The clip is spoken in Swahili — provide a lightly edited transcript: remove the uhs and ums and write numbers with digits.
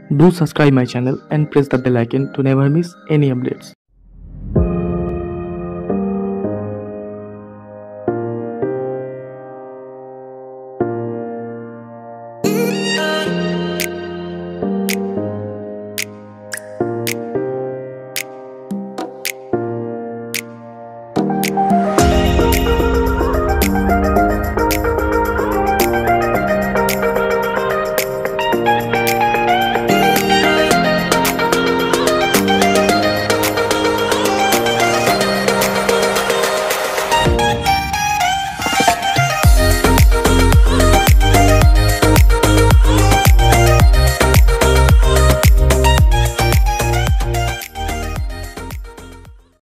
Do subscribe my channel and press the bell icon to never miss any updates.